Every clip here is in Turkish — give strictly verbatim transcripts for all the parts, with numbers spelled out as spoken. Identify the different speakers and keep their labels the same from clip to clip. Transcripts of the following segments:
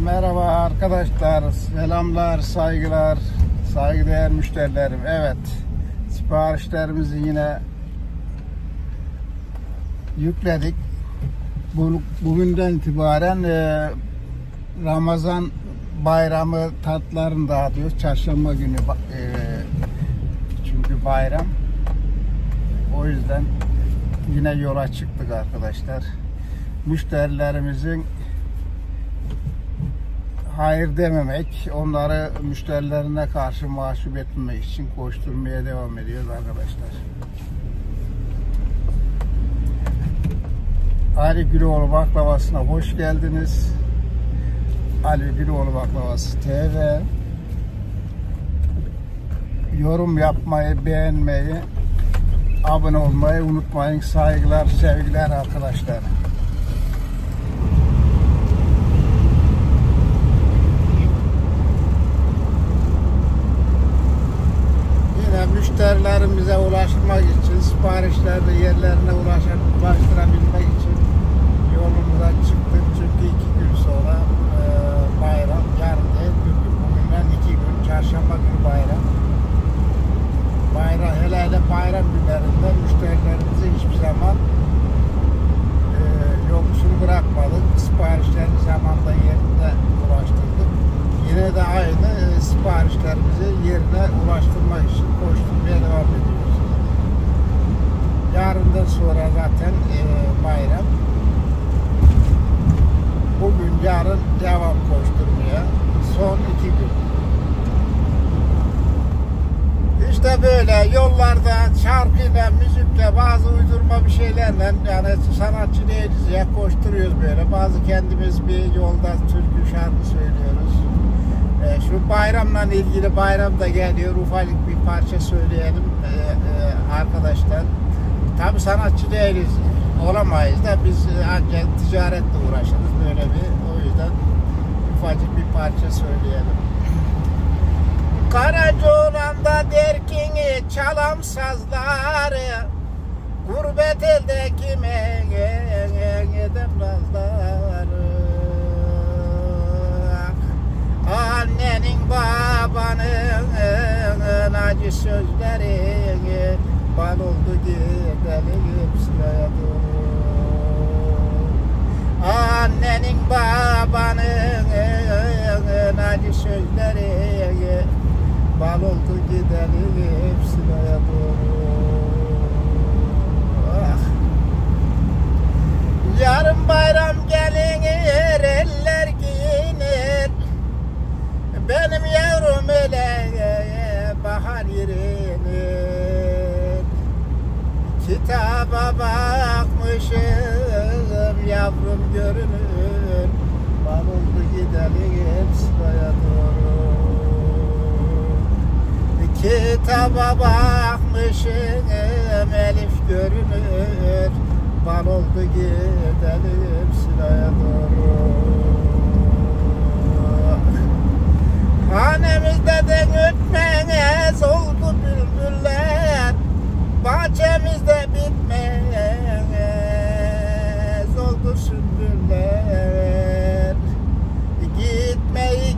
Speaker 1: Merhaba arkadaşlar, selamlar, saygılar, saygıdeğer müşterilerim. Evet, siparişlerimizi yine yükledik. Bu, bugünden itibaren e, Ramazan bayramı tatlarını dağıtıyoruz. Çarşamba günü e, çünkü bayram. O yüzden yine yola çıktık arkadaşlar. Müşterilerimizin hayır dememek, onları müşterilerine karşı mahcup etmemek için koşturmaya devam ediyoruz arkadaşlar. Ali Güloğlu Baklavası'na hoş geldiniz. Ali Güloğlu Baklavası T V. Yorum yapmayı, beğenmeyi, abone olmayı unutmayın. Saygılar, sevgiler arkadaşlar. Müşterilerimize ulaşmak için, siparişlerde yerlerine ulaştırabilmek için yolumuza çıktık. Çünkü iki gün sonra e, bayram, yarın değil, bugünden iki gün, çarşamba günü bayram. Bayram, hele hele bayram günlerinde müşterilerimize hiçbir zaman e, yoksul bırakmadık. Siparişleri zamanında yerine ulaştırdık. Yine de aynı e, siparişlerimizi yerine ulaştırmak için koşturmaya devam ediyoruz. Yarından sonra zaten e, bayram. Bugün, yarın devam koşturmaya. Son iki gün. İşte böyle yollarda şarkıyla, müzikle, bazı uydurma bir şeylerle, yani sanatçı değiliz ya, koşturuyoruz böyle. Bazı kendimiz bir yolda türkü, şarkı söylüyoruz. E, şu bayramla ilgili, bayram da geliyor, ufacık bir parça söyleyelim e, e, arkadaşlar. Tabi sanatçı değiliz, olamayız da biz ancak ticaretle uğraşırız böyle bir, o yüzden ufacık bir parça söyleyelim. Karacaoğlan'da derkini çalam sazları, gurbet elde kime edem nazları. Annenin babanın acı sözleri bal oldu gidelim sıraya doğru. Annenin babanın acı sözleri bal oldu gidelim sıraya doğru. Ah. Yarın bayram gelinir, eller giyinir. Benim yavrum öyle bahar yerine. Kitaba bakmışım, yavrum görünür. Bal oldu gidelim sıraya doğru. Kitaba bakmışım, elif görünür. Bal oldu gidelim sıraya doğru. Hanemizde de ötmez oldu bülbüller, bahçemizde bitmez oldu sümbüller. Gitmeyi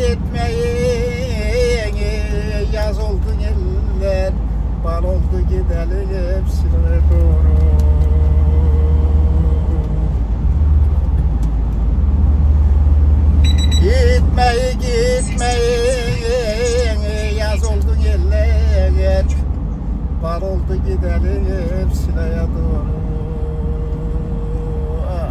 Speaker 1: gitmeyi yaz oldu yeller, bal oldu gidelim sıraya doğru. Gitmeyi gitmeyi yaz oldu yeller, bal oldu gidelim sıraya doğru. Ah.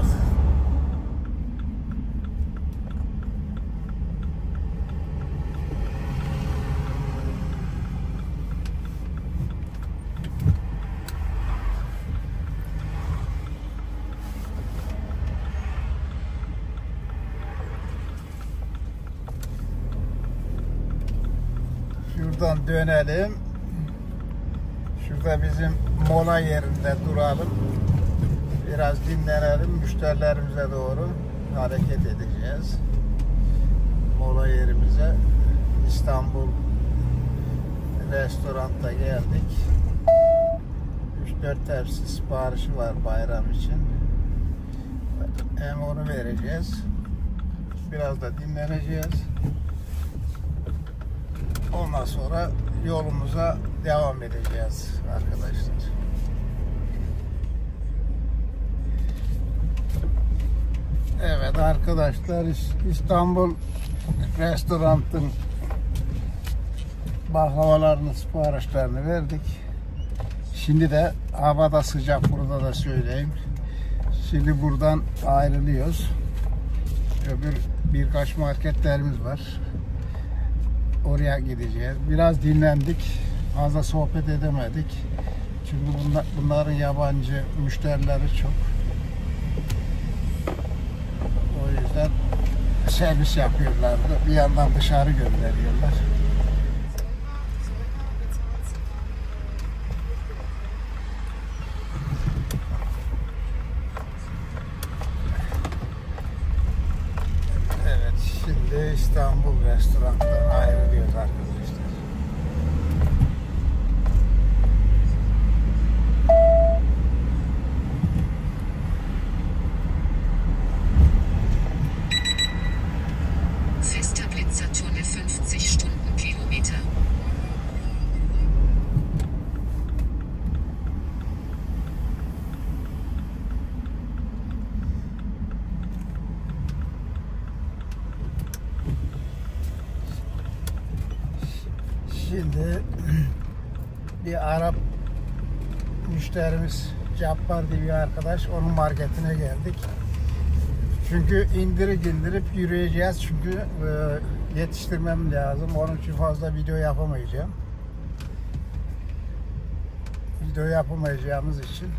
Speaker 1: Şuradan dönelim. Şurada bizim mola yerinde duralım. Biraz dinlenelim. Müşterilerimize doğru hareket edeceğiz. Mola yerimize. İstanbul restoranda geldik. üç dört tepsi siparişi var bayram için. Hem onu vereceğiz. Biraz da dinleneceğiz. Ondan sonra yolumuza devam edeceğiz arkadaşlar. Evet arkadaşlar, İstanbul Restorant'ın baklavalarını, siparişlerini verdik. Şimdi de havada sıcak, burada da söyleyeyim. Şimdi buradan ayrılıyoruz. Öbür birkaç marketlerimiz var. Oraya gideceğiz. Biraz dinlendik. Fazla sohbet edemedik. Çünkü bunlar, bunların yabancı müşterileri çok. O yüzden servis yapıyorlardı. Bir yandan dışarı gönderiyorlar. Evet, şimdi İstanbul Restorant'tan ayrılıyoruz arkadaşlar.
Speaker 2: fünfzig Stundenkilometer.
Speaker 1: Şimdi bir Arap müşterimiz Cabbar diye bir arkadaş, onun marketine geldik. Çünkü indirip indirip yürüyeceğiz, çünkü e, yetiştirmem lazım. Onun için fazla video yapamayacağım. Video yapamayacağımız için.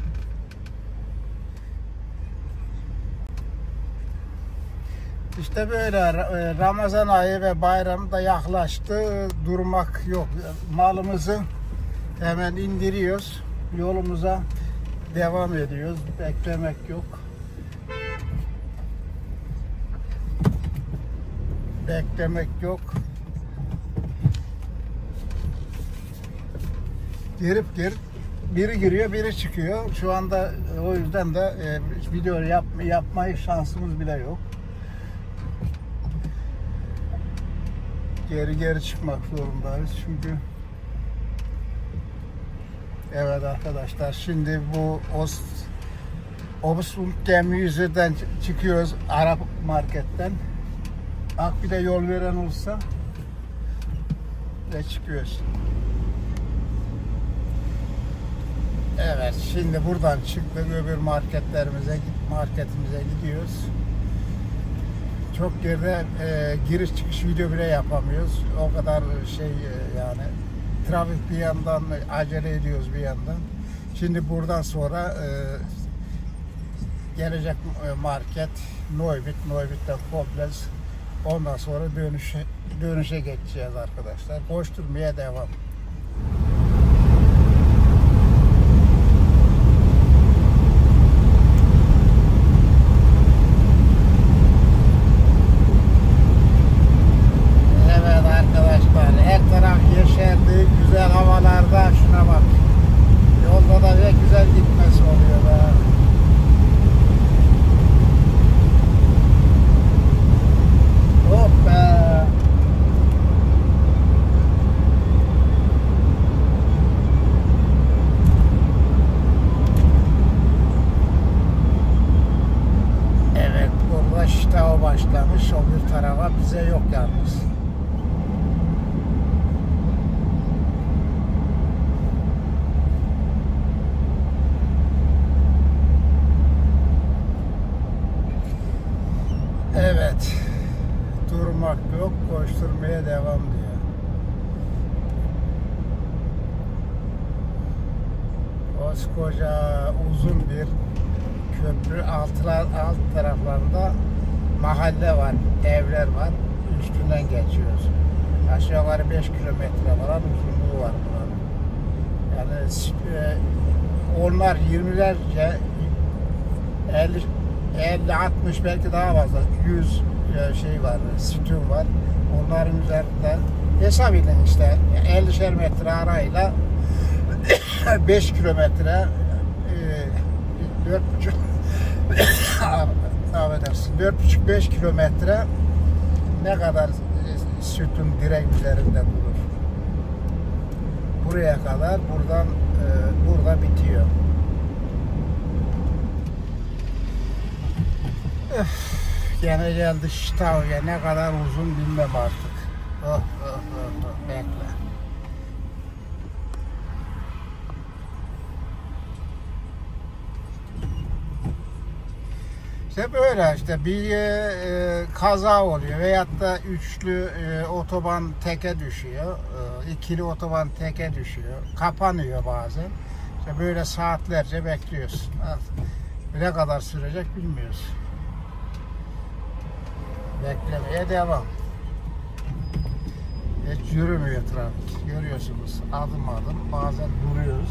Speaker 1: İşte böyle Ramazan ayı ve bayram da yaklaştı. Durmak yok. Malımızı hemen indiriyoruz. Yolumuza devam ediyoruz. Beklemek yok. Beklemek yok. Girip girip biri giriyor, biri çıkıyor. Şu anda o yüzden de e, video yap, yapmayı şansımız bile yok. Geri geri çıkmak zorundayız çünkü. Evet arkadaşlar, şimdi bu Ost Obsund Gemüse'den çıkıyoruz, Arap marketten. Bak bir de yol veren olsa ve çıkıyoruz. Evet, şimdi buradan çıktık, öbür marketlerimize marketimize gidiyoruz. Çok geride e, giriş çıkış video bile yapamıyoruz. O kadar şey e, yani trafik, bir yandan acele ediyoruz bir yandan. Şimdi buradan sonra e, gelecek market Neuwied, Neuwied'den Koblenz. Ondan sonra dönüşe dönüşe geçeceğiz arkadaşlar. Koşturmaya devam. Evet arkadaşlar, her taraf yeşerdi, güzel havalarda, şuna bak. Yolda da ne güzel gitmesi oluyor be. Hoppa. Evet, burada işte o başlamış, o bir tarafa, bize yok yalnız. Evet. Durmak yok, koşturmaya devam diyor. Koskoca uzun bir köprü, alt, alt taraflarında mahalle var, evler var. Üstünden geçiyoruz. Aşağı yukarı beş kilometre falan uzunluğu var buranın. Yani e, onlar yirmilerce, elli, elli altmış belki daha fazla, yüz şey var, sütun var. Onların üzerinde hesap edin işte ellişer metre arayla beş kilometre, dört buçuk affedersin, dört buçuk beş kilometre ne kadar sütun direk üzerinde durur. Buraya kadar buradan e, burada bitiyor. Öf, gene geldi Şitavya, ne kadar uzun bilmem artık. Oh, oh, oh, oh. Bekle. İşte böyle işte bir e, kaza oluyor veyahut da üçlü e, otoban teke düşüyor, e, ikili otoban teke düşüyor, kapanıyor bazen. İşte böyle saatlerce bekliyorsun. Ne kadar sürecek bilmiyoruz. Beklemeye devam. Hiç yürümüyor trafik. Görüyorsunuz adım adım bazen duruyoruz.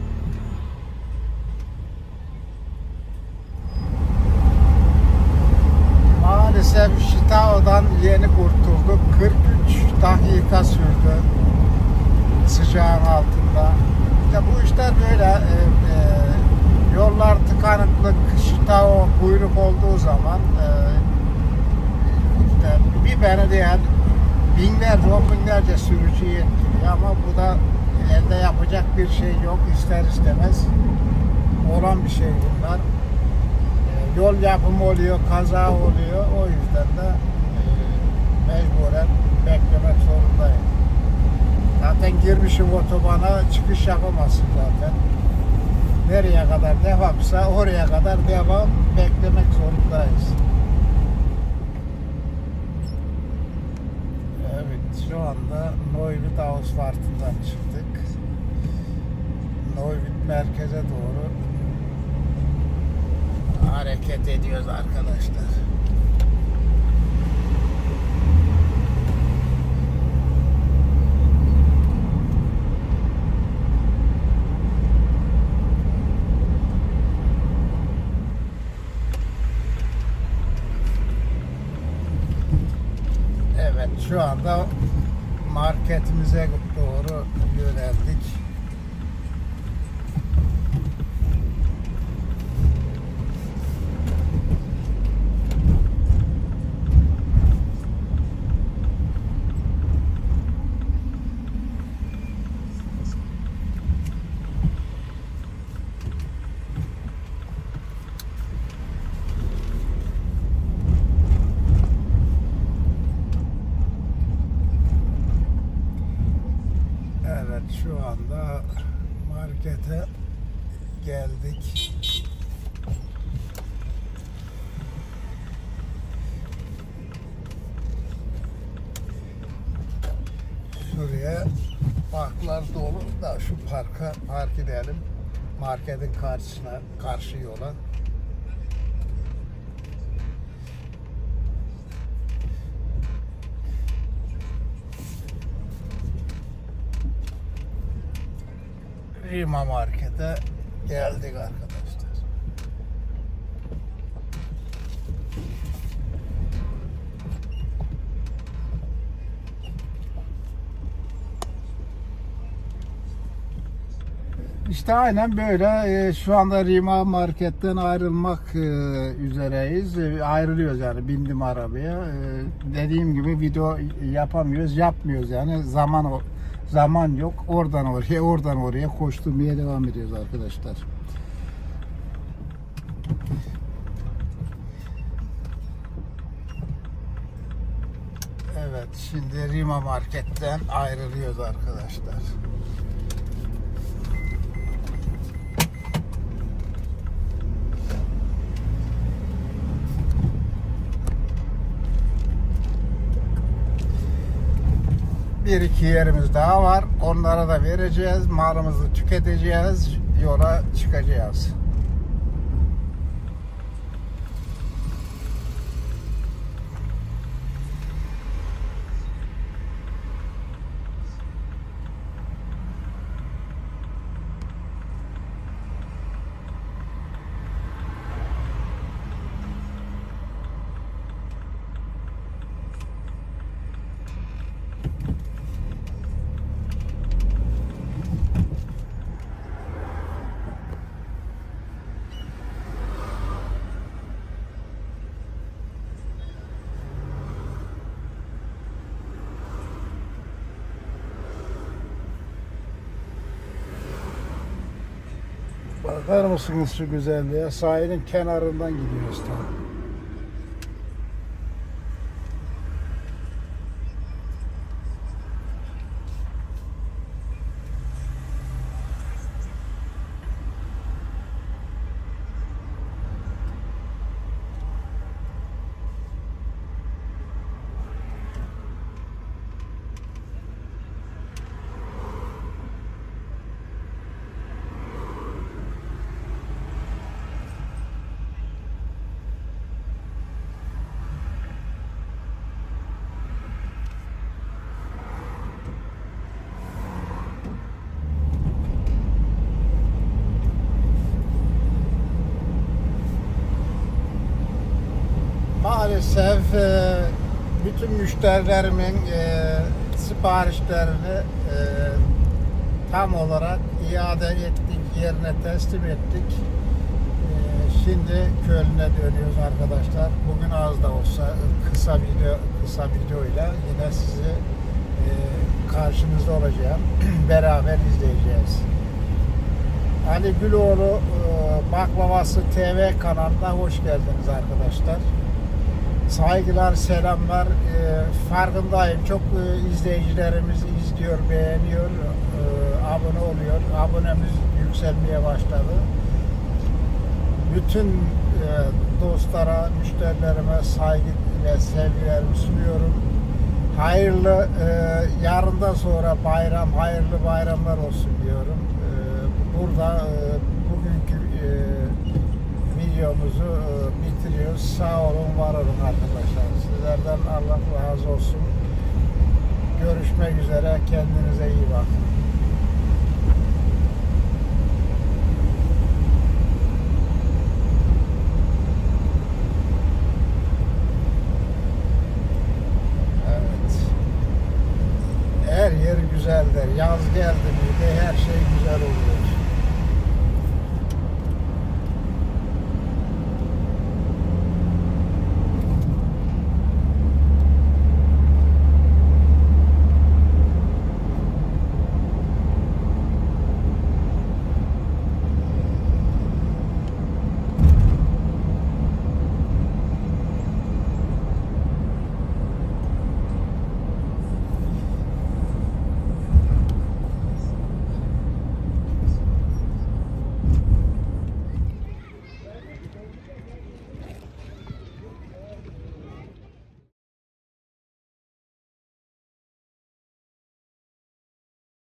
Speaker 1: Maalesef Şitava'dan yeni kurtulduk. kırk üç dakika sürdü sıcağın altında. İşte bu işler böyle e, e, yollar tıkanıklık, Şitava kuyruk olduğu zaman e, işte bir beni değil binlerce, on binlerce sürücü yetkiliyor ama bu da elde yapacak bir şey yok, ister istemez olan bir şey bunlar. Yol yapımı oluyor, kaza oluyor. O yüzden de e, mecburen beklemek zorundayım. Zaten girmişim otobana, çıkış yapamazsın zaten. Nereye kadar devamsa oraya kadar devam, beklemek zorundayız. Evet, şu anda Neuwied Ausfahrt'ından çıktık. Neuwied merkeze doğru hareket ediyoruz arkadaşlar. Evet, şu anda marketimize doğru yöneldik. Şu anda markete geldik. Şuraya parklar dolu da şu parka park edelim. Marketin karşısına, karşı yola. Rima Market'e geldik arkadaşlar. İşte aynen böyle. Şu anda Rima Market'ten ayrılmak üzereyiz. Ayrılıyoruz yani, bindim arabaya. Dediğim gibi video yapamıyoruz, yapmıyoruz yani, zaman o. Zaman yok. Oradan oraya, oradan oraya koşturmaya devam ediyoruz arkadaşlar. Evet, şimdi Rima Market'ten ayrılıyoruz arkadaşlar. Bir iki yerimiz daha var. Onlara da vereceğiz. Malımızı tüketeceğiz. Yola çıkacağız. Bakar mısınız şu güzelliğe? Sahilin kenarından gidiyoruz tam. Maalesef e, bütün müşterilerimin e, siparişlerini e, tam olarak iade ettik, yerine teslim ettik. E, şimdi Köln'e dönüyoruz arkadaşlar. Bugün az da olsa kısa video kısa videoyla yine sizi e, karşınızda olacağım. Beraber izleyeceğiz. Ali Güloğlu e, Baklavası T V kanalına hoş geldiniz arkadaşlar. Saygılar, selamlar. E, farkındayım. Çok e, izleyicilerimiz izliyor, beğeniyor, e, abone oluyor. Abonemiz yükselmeye başladı. Bütün e, dostlara, müşterilerime saygı ve sevgilerimi sunuyorum. Hayırlı, e, yarından sonra bayram, hayırlı bayramlar olsun diyorum. E, burada e, bugünkü e, videomuzu e, bitiriyoruz. Sağ olun, var olun arkadaşlar. Sizlerden Allah razı olsun. Görüşmek üzere. Kendinize iyi bakın.